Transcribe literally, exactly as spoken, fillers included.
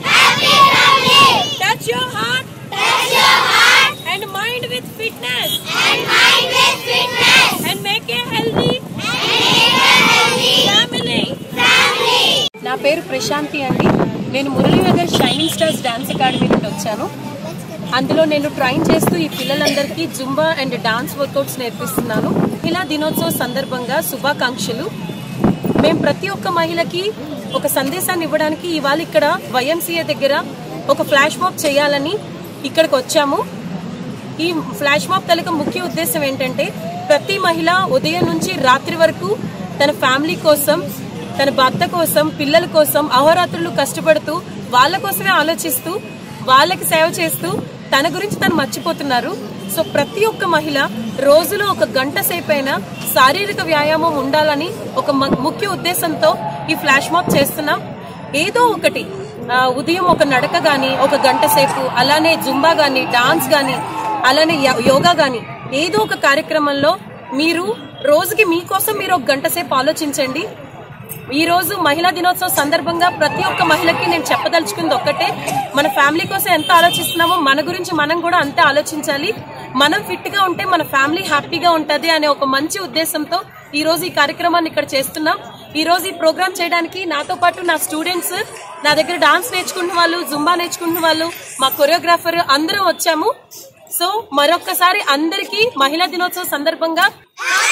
Happy family. Touch your heart. Touch your heart. And mind with fitness. And mind with fitness. And make a healthy. And make a healthy family. family. నా పేరు ప్రశాంతి అండి. నేను Muralinagar shining stars dance academy నుండి వచ్చాను. అందులో నేను train చేస్తూ ఈ పిల్లలందరికీ జుంబా అండ్ డాన్స్ వర్కౌట్స్ నేర్పిస్తున్నాను. ఇలా దినోత్సవ సందర్భంగా శుభాకాంక్షలు. మేము ప్రతి ఒక్క మహిళకి ఒక సందేశాన్ని ఇవ్వడానికి ఇవాళ ఇక్కడ వైఎంసీఏ దగ్గర ఒక ఫ్లాష్ మాబ్ చేయాలని ఇక్కడికి వచ్చాము. ఈ ఫ్లాష్ మాబ్ తాలూకా ముఖ్య ఉద్దేశం ఏంటంటే ప్రతి మహిళ ఉదయం నుంచి రాత్రి వరకు తన ఫ్యామిలీ కోసం, తన భర్త కోసం, పిల్లల కోసం అహోరాత్రులు కష్టపడుతూ వాళ్ళ కోసమే ఆలోచిస్తూ వాళ్ళకి సేవ చేస్తూ తన గురించి తను మర్చిపోతున్నారు. సో ప్రతి ఒక్క మహిళ రోజులో ఒక గంట సేపైనా శారీరక వ్యాయామం ఉండాలని ఒక ముఖ్య ఉద్దేశంతో ఈ ఫ్లాష్ మాబ్ చేస్తున్నాం. ఏదో ఒకటి ఉదయం ఒక నడక గాని, ఒక గంట సేపు, అలానే జుంబా గాని, డాన్స్ గాని, అలానే యోగా గాని, ఏదో ఒక కార్యక్రమంలో మీరు రోజుకి మీకోసం మీరు ఒక గంట సేపు ఆలోచించండి. ఈ రోజు మహిళా దినోత్సవం సందర్భంగా ప్రతి ఒక్క మహిళకి నేను చెప్పదలుచుకుంది ఒక్కటే, మన ఫ్యామిలీ కోసం ఎంత ఆలోచిస్తున్నామో మన గురించి మనం కూడా అంతే ఆలోచించాలి. మనం ఫిట్ గా ఉంటే మన ఫ్యామిలీ హ్యాపీగా ఉంటది అనే ఒక మంచి ఉద్దేశంతో ఈ రోజు ఈ కార్యక్రమాన్ని ఇక్కడ చేస్తున్నాం. ఈ రోజు ఈ ప్రోగ్రామ్ చేయడానికి నాతో పాటు నా స్టూడెంట్స్, నా దగ్గర డాన్స్ నేర్చుకున్న వాళ్ళు, జుంబా నేర్చుకున్న వాళ్ళు, మా కొరియోగ్రాఫర్ అందరం వచ్చాము. సో మరొక్కసారి అందరికీ మహిళా దినోత్సవం సందర్భంగా